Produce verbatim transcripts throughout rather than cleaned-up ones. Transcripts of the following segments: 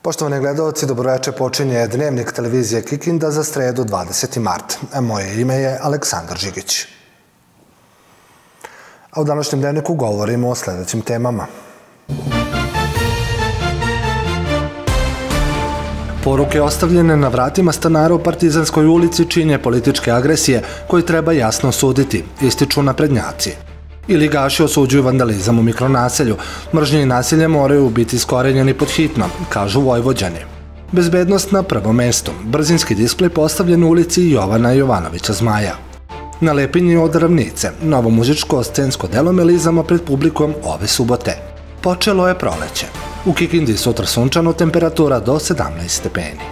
Poštovani gledalci, dobroveče, počinje Dnevnik televizije Kikinda za sredu dvadeseti mart. Moje ime je Aleksandar Žigić. A u današnjem dnevniku govorimo o sledećim temama. Poruke ostavljene na vratima stanara u Partizanskoj ulici čine političke agresije koje treba jasno osuditi, ističu naprednjaci. I ligaši osuđuju vandalizam u mikronaselju. Mržnje i nasilje moraju biti iskorenjeni pod hitno, kažu Vojvođani. Bezbednost na prvom mestu. Brzinski displej postavljen u ulici Jovana Jovanovića Zmaja. Na Lepinji od Ravnice, novo muzičko-scensko delo Melizama pred publikom ove subote. Počelo je proleće. U Kikindi sutra sunčano, temperatura do sedamnaest stepeni.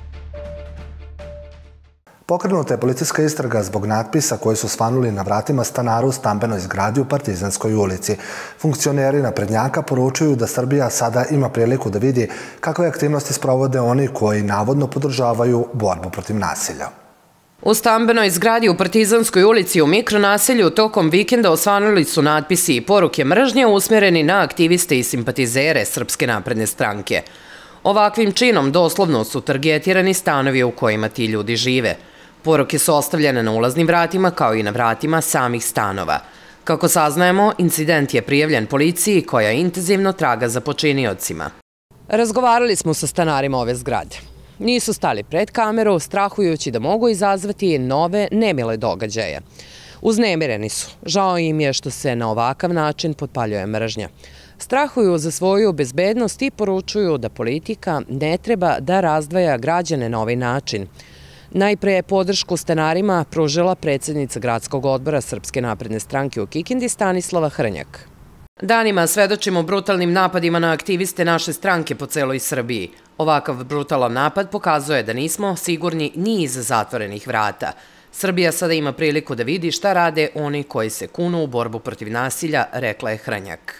Pokrenuta je policijska istraga zbog natpisa koji su svanuli na vratima stanara u stambenoj zgradi u Partizanskoj ulici. Funkcioneri naprednjaka poručuju da Srbija sada ima priliku da vidi kakve aktivnosti sprovode oni koji navodno podržavaju borbu protiv nasilja. U stambenoj zgradi u Partizanskoj ulici u mikronaselju tokom vikenda osvanuli su natpisi i poruke mržnje usmjereni na aktiviste i simpatizere Srpske napredne stranke. Ovakvim činom doslovno su targetirani stanovi u kojima ti ljudi žive. Poruke su ostavljene na ulaznim vratima kao i na vratima samih stanova. Kako saznajemo, incident je prijavljen policiji koja intenzivno traga za počiniocima. Razgovarali smo sa stanarima ove zgrade. Nisu stali pred kameru, strahujući da mogu izazvati nove nemile događaje. Uznemireni su. Žao im je što se na ovakav način potpaljuje mržnja. Strahuju za svoju bezbednost i poručuju da politika ne treba da razdvaja građane na ovaj način. Najpre je podršku stanarima pružila predsjednica gradskog odbora Srpske napredne stranke u Kikindi Stanislava Hrnjak. Danima svedočimo brutalnim napadima na aktiviste naše stranke po celoj Srbiji. Ovakav brutalan napad pokazuje da nismo sigurni ni iza zatvorenih vrata. Srbija sada ima priliku da vidi šta rade oni koji se kunu u borbu protiv nasilja, rekla je Hrnjak.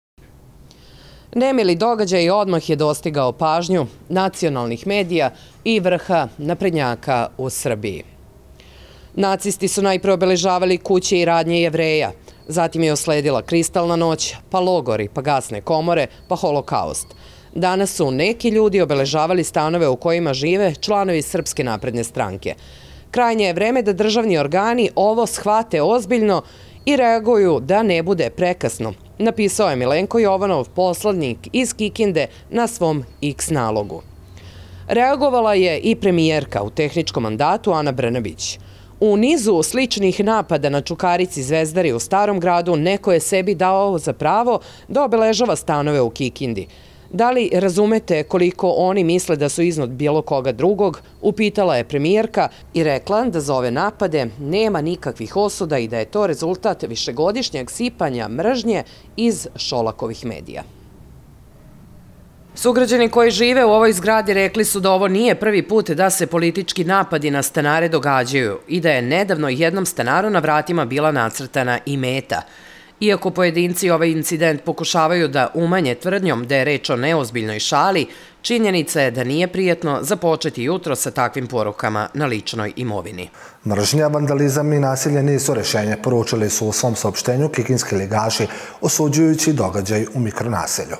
Nemili događaj odmah je dostigao pažnju nacionalnih medija i vrha naprednjaka u Srbiji. Nacisti su najpre obeležavali kuće i radnje Jevreja, zatim je osledila kristalna noć, pa logori, pa gasne komore, pa holokaust. Danas su neki ljudi obeležavali stanove u kojima žive članovi Srpske napredne stranke. Krajnje je vreme da državni organi ovo shvate ozbiljno i reaguju da ne bude prekasno, napisao je Milenko Jovanov, poslanik iz Kikinde, na svom X nalogu. Reagovala je i premijerka u tehničkom mandatu Ana Brnabić. U nizu sličnih napada na Čukarici Zvezdari u Starom gradu neko je sebi dao za pravo da obeležava stanove u Kikindi. Da li razumete koliko oni misle da su iznad bilo koga drugog, upitala je premijerka i rekla da za ove napade nema nikakvih osuda i da je to rezultat višegodišnjeg sipanja mržnje iz Šolakovih medija. Sugrađani koji žive u ovoj zgradi rekli su da ovo nije prvi put da se politički napadi na stanare događaju i da je nedavno jednom stanaru na vratima bila nacrtana i meta. Iako pojedinci ovaj incident pokušavaju da umanje tvrdnjom da je reč o neozbiljnoj šali, činjenica je da nije prijatno započeti jutro sa takvim porukama na ličnoj imovini. Mržnja, vandalizam i nasilje nisu rešenje, poručili su u svom saopštenju kikinski ligaši, osuđujući događaj u mikronaselju.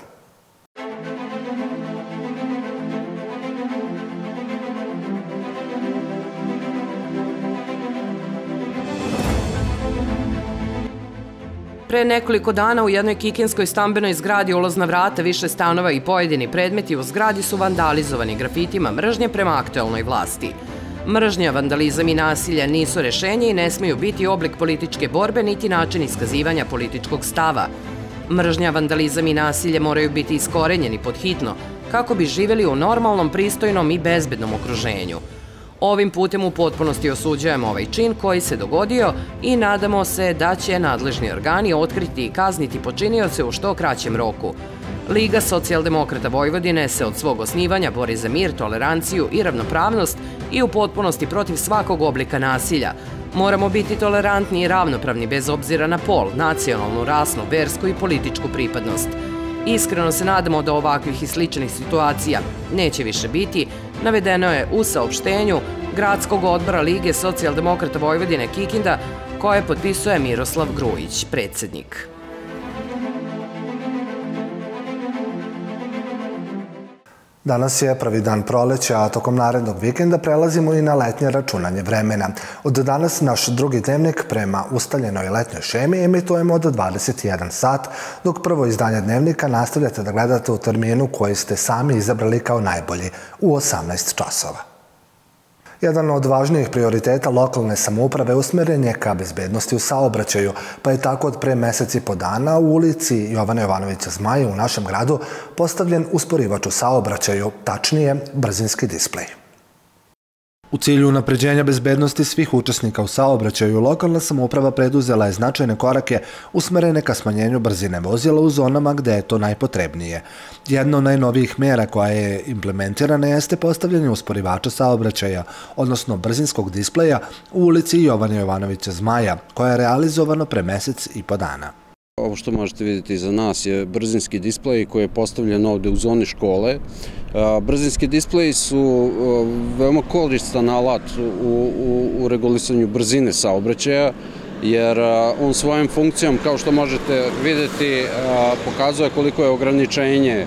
Pre nekoliko dana u jednoj kikinskoj stambenoj zgradi ulazna vrata, više stanova i pojedini predmeti u zgradi su vandalizovani grafitima mržnje prema aktuelnoj vlasti. Mržnja, vandalizam i nasilje nisu rešenje i ne smiju biti oblik političke borbe niti način iskazivanja političkog stava. Mržnja, vandalizam i nasilje moraju biti iskorenjeni pod hitno kako bi živjeli u normalnom, pristojnom i bezbednom okruženju. Ovim putem u potpunosti osuđujemo ovaj čin koji se dogodio i nadamo se da će nadležni organi otkriti i kazniti počinioce u što kraćem roku. Liga socijaldemokrata Vojvodine se od svog osnivanja bori za mir, toleranciju i ravnopravnost i u potpunosti protiv svakog oblika nasilja. Moramo biti tolerantni i ravnopravni bez obzira na pol, nacionalnu, rasnu, versku i političku pripadnost. Iskreno se nadamo da ovakvih i sličnih situacija neće više biti, navedeno je u saopštenju Gradskog odbora Lige socijaldemokrata Vojvodine Kikinda, koje potpisuje Miroslav Grujić, predsjednik. Danas je prvi dan proleća, a tokom narednog vikenda prelazimo i na letnje računanje vremena. Od danas naš drugi dnevnik prema ustaljenoj letnjoj šemi emitujemo od dvadeset jedan sat, dok prvo izdanje dnevnika nastavljate da gledate u terminu koji ste sami izabrali kao najbolji, u osamnaest časova. Jedan od važnijih prioriteta lokalne samouprave usmeren je ka bezbednosti u saobraćaju, pa je tako od pre mesec i po dana u ulici Jovana Jovanovića Zmaja u našem gradu postavljen usporivač u saobraćaju, tačnije brzinski displej. U cilju unapređenja bezbednosti svih učesnika u saobraćaju, lokalna samouprava preduzela je značajne korake usmerene ka smanjenju brzine vozila u zonama gde je to najpotrebnije. Jedna od najnovijih mera koja je implementirana jeste postavljanje usporivača saobraćaja, odnosno brzinskog displeja u ulici Jovana Jovanovića Zmaja, koja je realizovano pre mesec i po dana. Ovo što možete vidjeti iza nas je brzinski displej koji je postavljen ovde u zoni škole. Brzinski displeji su veoma koristan alat u, u, u regulisanju brzine saobraćaja, jer on svojom funkcijom, kao što možete vidjeti, pokazuje koliko je ograničenje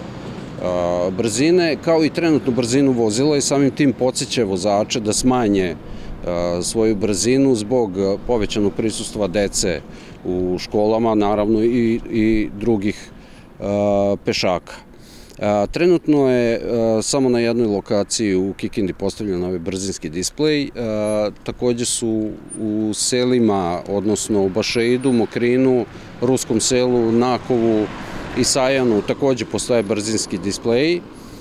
brzine, kao i trenutnu brzinu vozila i samim tim podseća vozače da smanje svoju brzinu zbog povećanog prisustva dece u školama, naravno i, i drugih a, pešaka. A, trenutno je a, samo na jednoj lokaciji u Kikindi postavljen ovaj brzinski displej. A, također su u selima, odnosno u Bašeidu, Mokrinu, Ruskom selu, Nakovu i Sajanu također postoje brzinski displeji.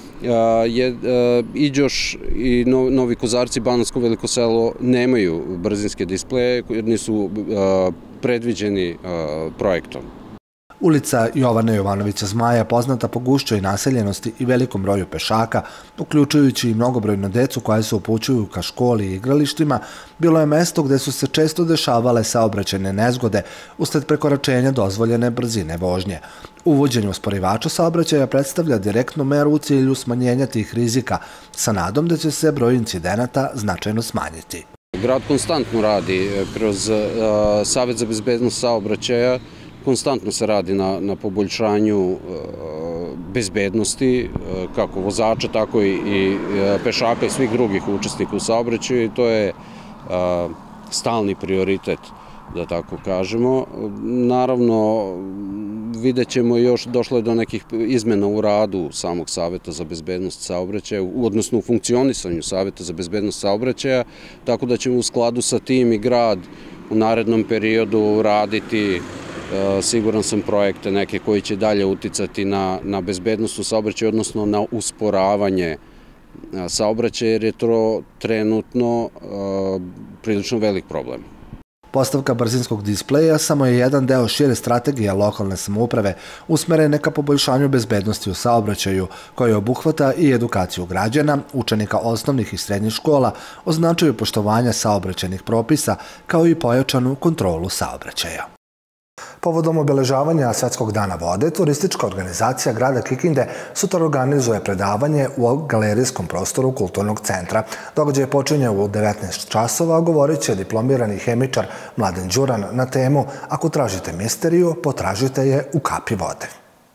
Je, Iđoš i Novi Kozarci, Banatsko Veliko selo nemaju brzinske displeje jer nisu predviđeni projektom. Ulica Jovana Jovanovića Zmaja, poznata po gušćoj naseljenosti i velikom broju pešaka, uključujući i mnogobrojnu decu koja se upućuju ka školi i igralištima, bilo je mesto gde su se često dešavale saobraćajne nezgode usled prekoračenja dozvoljene brzine vožnje. Uvođenje usporivača saobraćaja predstavlja direktnu meru u cilju smanjenja tih rizika, sa nadom da će se broj incidenata značajno smanjiti. Grad konstantno radi kroz Savet za bezbednost saobraćaja. Konstantno se radi na, na poboljšanju e, bezbednosti, e, kako vozača, tako i, i pešaka i svih drugih učesnika u saobraćaju i to je e, stalni prioritet, da tako kažemo. Naravno, vidjet ćemo još, došlo je do nekih izmena u radu samog Saveta za bezbednost saobraćaja, odnosno u funkcionisanju Saveta za bezbednost saobraćaja, tako da ćemo u skladu sa tim i grad u narednom periodu raditi, siguran sam, projekte neke koji će dalje uticati na, na bezbednost u saobraćaju, odnosno na usporavanje saobraćaja, jer je to trenutno uh, prilično velik problem. Postavka brzinskog displeja samo je jedan deo šire strategije lokalne samouprave usmerene ka poboljšanju bezbednosti u saobraćaju, koja obuhvata i edukaciju građana, učenika osnovnih i srednjih škola o značaju poštovanja saobraćajnih propisa, kao i pojačanu kontrolu saobraćaja. Povodom obeležavanja Svetskog dana vode, turistička organizacija grada Kikinde sutra organizuje predavanje u galerijskom prostoru kulturnog centra. Događaj počinje u devetnaest časova, a govorit će diplomirani hemičar Mladen Đuran na temu "Ako tražite misteriju, potražite je u kapi vode".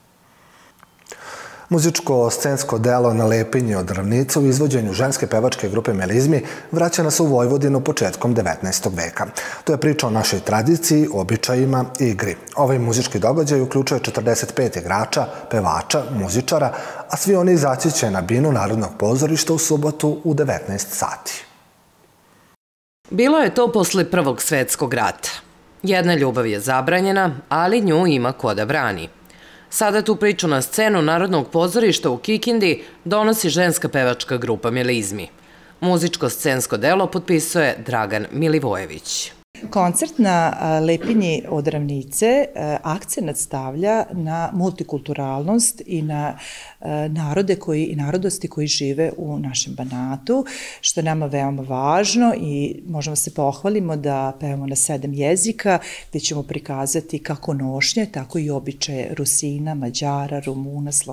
Muzičko-scensko delo Na lepinji od ravnica u izvođenju ženske pevačke grupe Melizmi vraća nas u Vojvodinu početkom devetnaestog veka. To je priča o našoj tradiciji, običajima i igri. Ovaj muzički događaj uključuje četrdeset pet igrača, pevača, muzičara, a svi oni izaći će na binu Narodnog pozorišta u subotu u devetnaest sati. Bilo je to posle Prvog svetskog rata. Jedna ljubav je zabranjena, ali nju ima ko da brani. Sada tu priču na scenu Narodnog pozorišta u Kikindi donosi ženska pevačka grupa Melizmi. Muzičko-scensko delo potpisuje Dragan Milivojević. Koncert na lepinji od ravnice akcenat stavlja na multikulturalnost i na narode koji, i narodosti koji žive u našem Banatu, što je nama veoma važno i možemo se pohvalimo da pevamo na sedam jezika, gde ćemo prikazati kako nošnje, tako i običaje Rusina, Mađara, Rumuna, Slovaka.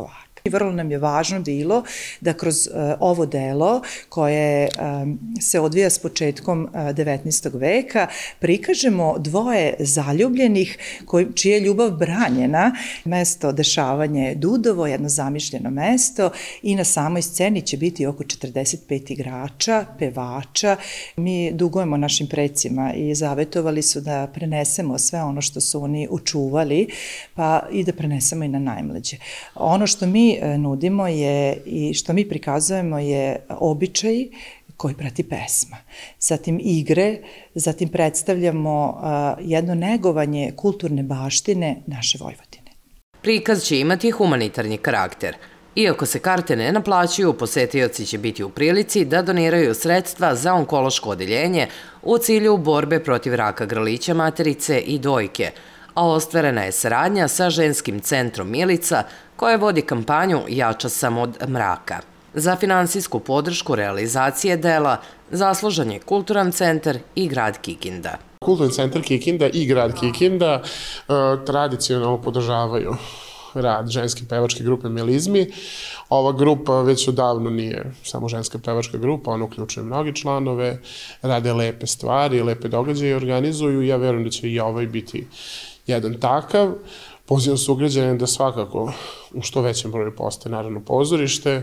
Vrlo nam je važno bilo da kroz ovo delo koje se odvija s početkom devetnaestog veka prikažemo dvoje zaljubljenih čija je ljubav branjena. Mesto dešavanja je Dudovo, jedno zamišljeno mesto i na samoj sceni će biti oko četrdeset pet igrača, pevača. Mi dugujemo našim precima i zavetovali su da prenesemo sve ono što su oni učuvali pa i da prenesemo i na najmlađe. Ono što mi nudimo je i što mi prikazujemo je običaj koji prati pesma. Zatim igre, zatim predstavljamo jedno negovanje kulturne baštine naše Vojvodine. Prikaz će imati humanitarni karakter. Iako se karte ne naplaćuju, posetioci će biti u prilici da doniraju sredstva za onkološko odeljenje u cilju borbe protiv raka grlića materice i dojke, a ostvarena je saradnja sa ženskim centrom Milica koja vodi kampanju Jača sam od mraka. Za finansijsku podršku realizacije dela zaslužan je Kulturan centar i grad Kikinda. Kulturni centar Kikinda i grad Kikinda tradicionalno podržavaju rad ženske pevačke grupe Melizmi. Ova grupa već odavno nije samo ženska pevačka grupa, ona uključuje mnogi članove, rade lepe stvari, lepe događaje organizuju i ja verujem da će i ovaj biti jedan takav. Pozivam sugrađane da svakako u što većem broju postaje naravno pozorište,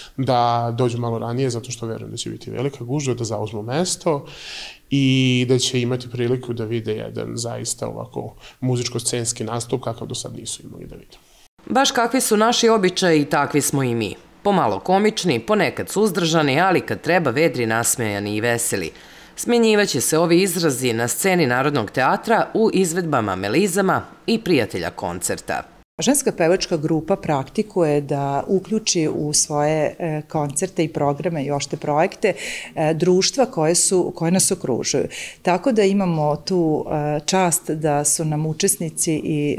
da dođu malo ranije zato što verujem da će biti velika gužva, da zauzmu mesto i da će imati priliku da vide jedan zaista ovako muzičko-scenski nastup kakav do sad nisu imali da vide. Baš kakvi su naši običaji, takvi smo i mi. Pomalo komični, ponekad suzdržani, ali kad treba vedri, nasmejani i veseli. Smjenjivaće se ovi izrazi na sceni Narodnog teatra u izvedbama Melizama i prijatelja koncerta. Ženska pevačka grupa praktikuje da uključi u svoje koncerte i programe i ošte projekte društva koje, su, koje nas okružuju. Tako da imamo tu čast da su nam učesnici i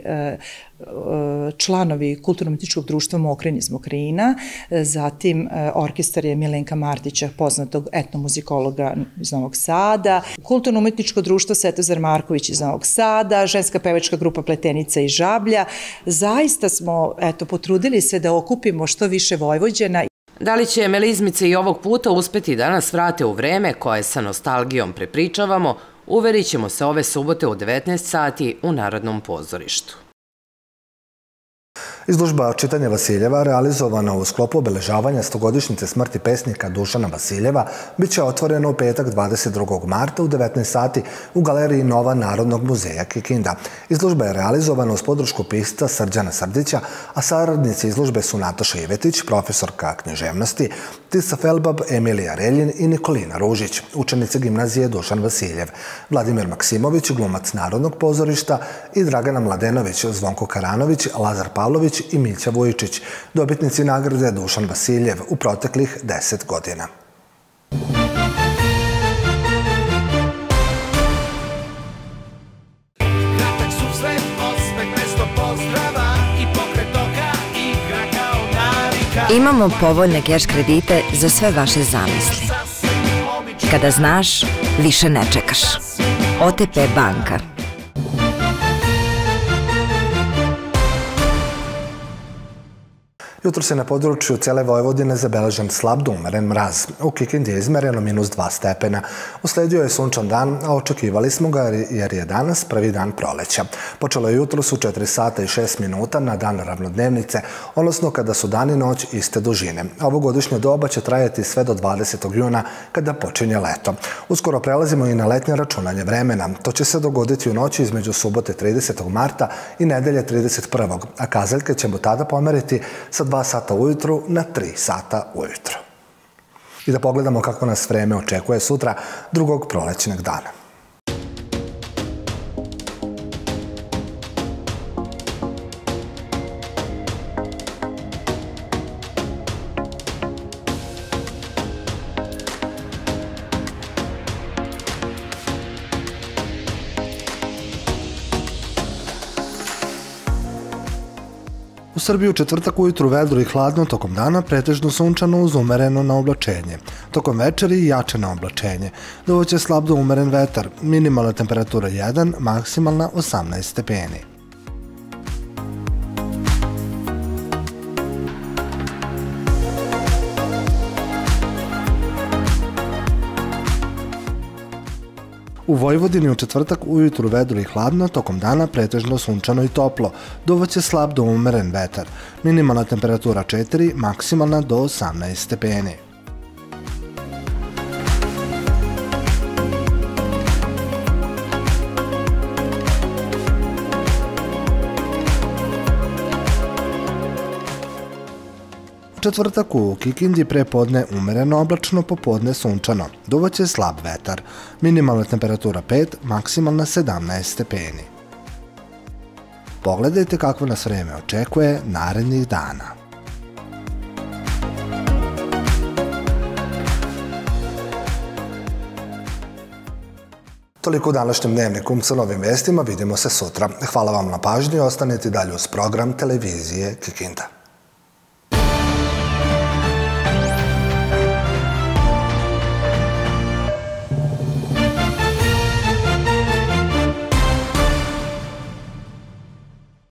članovi Kulturno-umetničkog društva Mokrin iz Mokrina, zatim orkestar je Milenka Martića, poznatog etnomuzikologa iz Novog Sada, Kulturno-umetničko društvo Svetozar Marković iz Novog Sada, ženska pevačka grupa Pletenica iz Žablja. Zaista smo, eto, potrudili se da okupimo što više Vojvođana. Da li će Melizmice i ovog puta uspeti da nas vrate u vreme koje sa nostalgijom prepričavamo, uverit ćemo se ove subote u devetnaest sati u Narodnom pozorištu. Izložba Čitanje Vasiljeva, realizovana u sklopu obeležavanja stogodišnjice smrti pesnika Dušana Vasiljeva, bit će otvorena u petak dvadeset drugog marta u devetnaest sati u galeriji Nova Narodnog muzeja Kikinda. Izložba je realizovana uz podršku pisca Srđana Srdića, a saradnici izložbe su Nataša Ivetić, profesorka književnosti, Tisa Felbab, Emilija Reljin i Nikolina Ružić, učenice gimnazije Dušan Vasiljev, Vladimir Maksimović, glumac Narodnog pozorišta i Dragana Mladenović, Zvonko Karanović, Lazar Pavlović i Mića Vujičić, dobitnici nagrade Dušan Vasiljev u proteklih deset godina. Imamo povoljne keš kredite za sve vaše zamisli. Kada znaš, više ne čekaš. O T P banka. Jutro se na području cele Vojvodine zabeležen slab do umeren mraz. U Kikindi je izmereno minus dva stepena. Usledio je sunčan dan, a očekivali smo ga jer je danas prvi dan proleća. Počelo je jutro su četiri sata i šest minuta na dan ravnodnevnice, odnosno kada su dan i noć iste dužine. Ovogodišnje doba će trajati sve do dvadesetog juna kada počinje leto. Uskoro prelazimo i na letnje računanje vremena. To će se dogoditi u noći između subote tridesetog marta i nedelje trideset prvog a kazaljke ćemo tada pomeriti sa dva sata ujutru na tri sata ujutro. I da pogledamo kako nas vreme očekuje sutra, drugog prolećnog dana. U Srbiji u četvrtak ujutru vedro i hladno, tokom dana pretežno sunčano uz umereno na oblačenje. Tokom večeri jače na oblačenje. Duvaće slab do umeren vetar, minimalna temperatura jedan, maksimalna osamnaest stepeni. U Vojvodini u četvrtak ujutru vedro i hladno, tokom dana pretežno sunčano i toplo, duvaće slab do umeren vetar. Minimalna temperatura četiri, maksimalna do osamnaest stepeni. U četvrtak u Kikindi prepodne umereno oblačno, popodne sunčano. Duvaće slab vetar. Minimalna temperatura pet, maksimalna sedamnaest stepeni. Pogledajte kako nas vreme očekuje narednih dana. Toliko u današnjem dnevniku sa novim vestima. Vidimo se sutra. Hvala vam na pažnji i ostanite dalje uz program televizije Kikinda.